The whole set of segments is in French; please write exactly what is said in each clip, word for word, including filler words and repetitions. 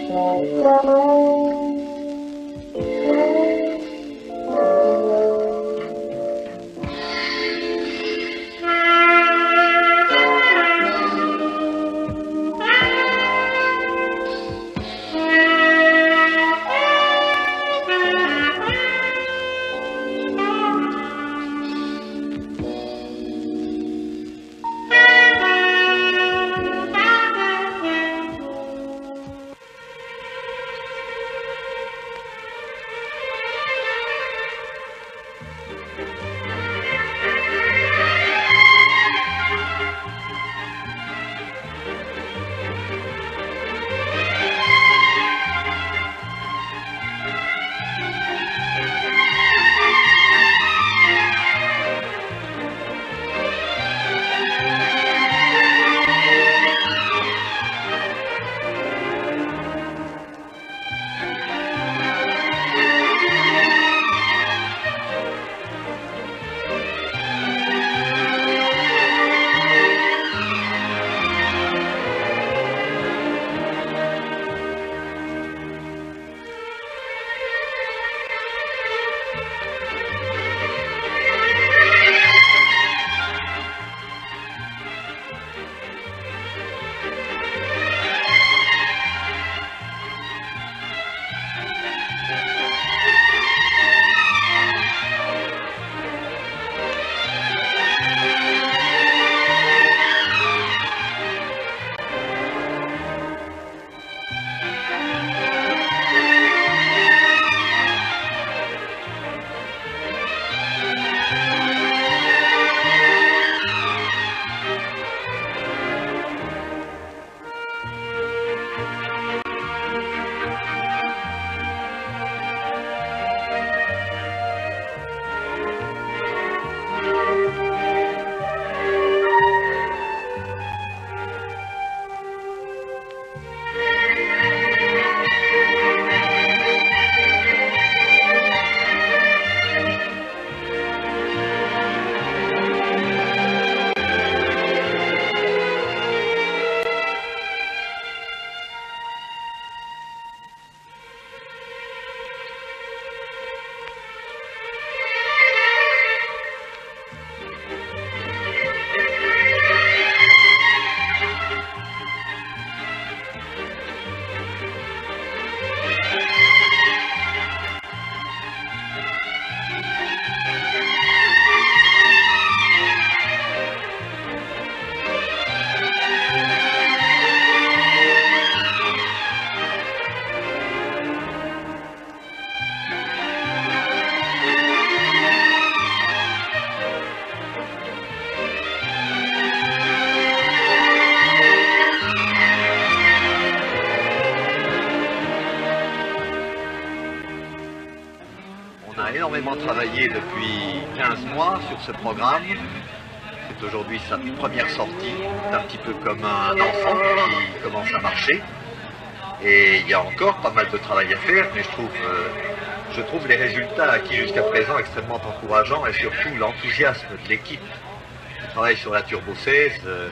a énormément travaillé depuis quinze mois sur ce programme. C'est aujourd'hui sa première sortie. C'est un petit peu comme un enfant qui commence à marcher. Et il y a encore pas mal de travail à faire, mais je trouve, euh, je trouve les résultats acquis jusqu'à présent extrêmement encourageants et surtout l'enthousiasme de l'équipe qui travaille sur la Turbo seize euh,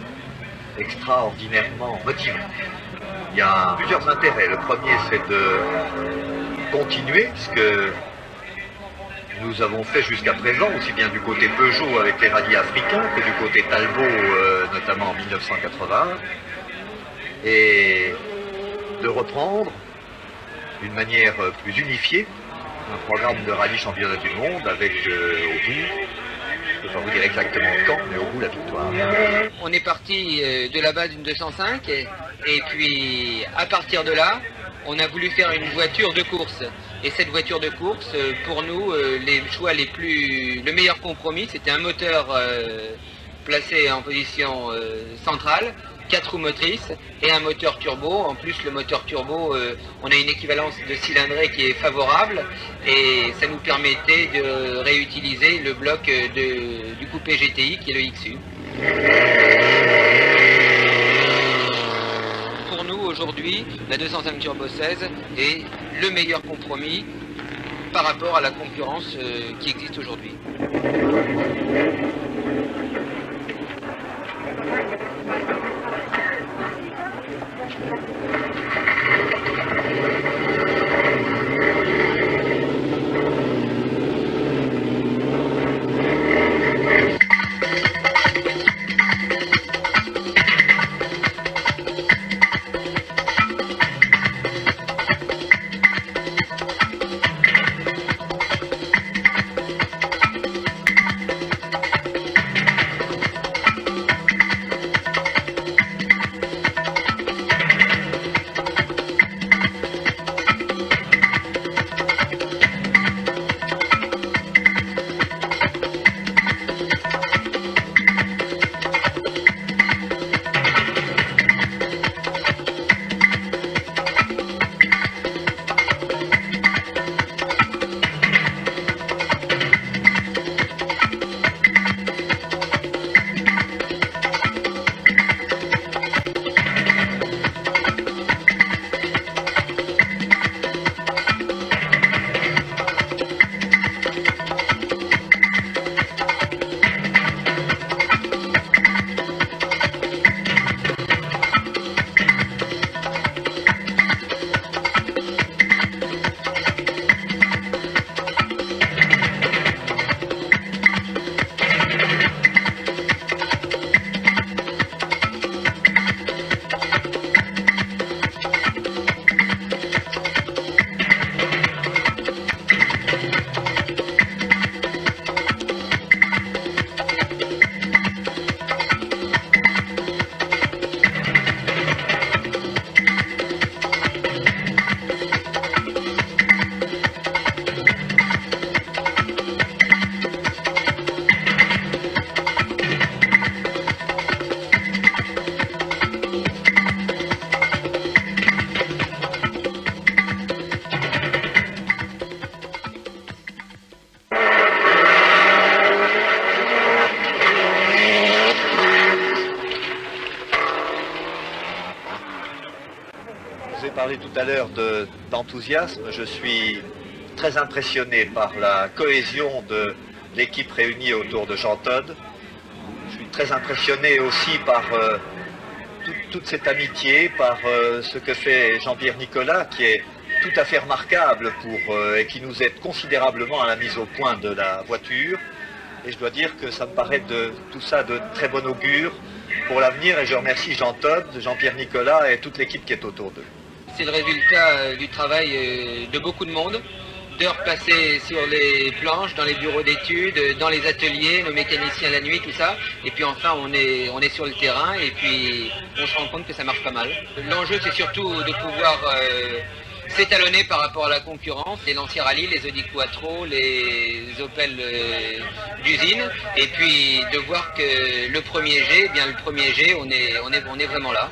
extraordinairement motivant. Il y a plusieurs intérêts. Le premier, c'est de continuer ce que nous avons fait jusqu'à présent, aussi bien du côté Peugeot avec les rallyes africains que du côté Talbot, euh, notamment en mille neuf cent quatre-vingts, et de reprendre d'une manière plus unifiée un programme de rallye championnat du monde avec euh, au bout, je ne peux pas vous dire exactement quand, mais au bout la victoire. On est parti euh, de la base d'une deux cent cinq et, et puis à partir de là, on a voulu faire une voiture de course. Et cette voiture de course, euh, pour nous, euh, les choix les plus, le meilleur compromis, c'était un moteur euh, placé en position euh, centrale, quatre roues motrices et un moteur turbo. En plus, le moteur turbo, euh, on a une équivalence de cylindrée qui est favorable et ça nous permettait de réutiliser le bloc de, du coupé G T I qui est le X U. Pour nous, aujourd'hui, la deux cent cinq Turbo seize est le meilleur compromis par rapport à la concurrence euh, qui existe aujourd'hui. parlais tout à l'heure de- d'enthousiasme. Je suis très impressionné par la cohésion de l'équipe réunie autour de Jean Todt. Je suis très impressionné aussi par euh, tout- toute cette amitié, par euh, ce que fait Jean-Pierre Nicolas, qui est tout à fait remarquable pour, euh, et qui nous aide considérablement à la mise au point de la voiture. Et je dois dire que ça me paraît de tout ça de très bon augure pour l'avenir, et je remercie Jean Todt, Jean-Pierre Nicolas et toute l'équipe qui est autour d'eux. C'est le résultat euh, du travail euh, de beaucoup de monde, d'heures passées sur les planches, dans les bureaux d'études, euh, dans les ateliers, nos mécaniciens la nuit, tout ça. Et puis enfin, on est, on est sur le terrain et puis on se rend compte que ça marche pas mal. L'enjeu, c'est surtout de pouvoir euh, s'étalonner par rapport à la concurrence, les Lancia Rally, les Audi Quattro, les Opel euh, d'usine, et puis de voir que le premier G, eh bien le premier G, on est, on est, on est vraiment là.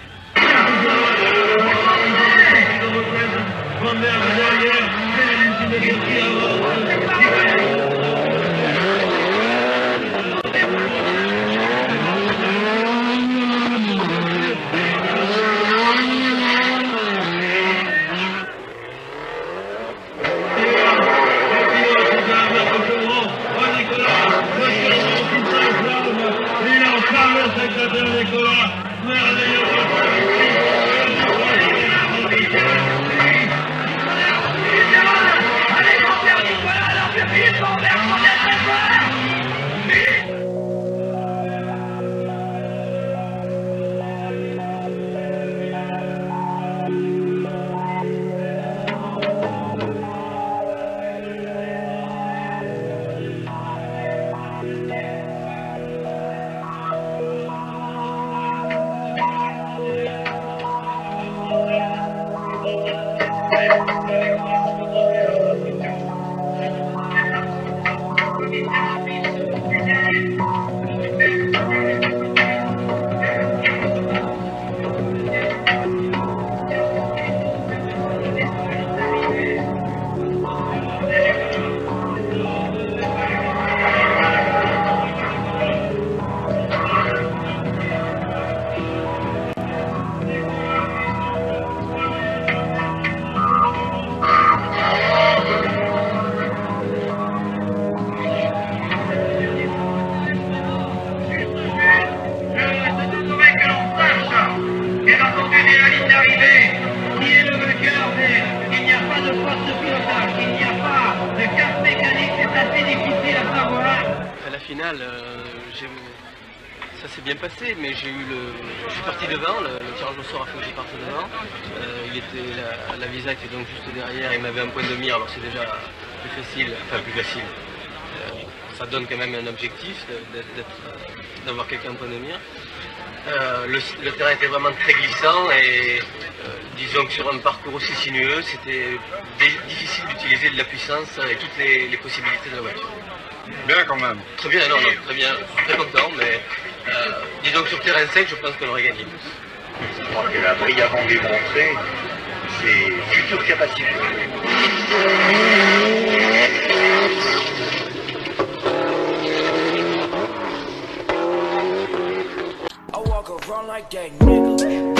Euh, ça s'est bien passé, mais j'ai eu le, je suis parti devant, le, le tirage au sort a fait que je parte devant. Euh, il était, la, la Visa était donc juste derrière, il m'avait un point de mire, alors c'est déjà plus facile, enfin plus facile. Euh, ça donne quand même un objectif d'avoir quelqu'un en point de mire. Euh, le, le terrain était vraiment très glissant et euh, disons que sur un parcours aussi sinueux, c'était difficile d'utiliser de la puissance et toutes les, les possibilités de la voiture. Bien quand même. Très bien, non, non, très bien, très content, mais euh, disons que sur terrain sec, je pense qu'on aurait gagné. Je crois qu'elle a brillamment démontré ses futures capacités. I walk around like that nigga.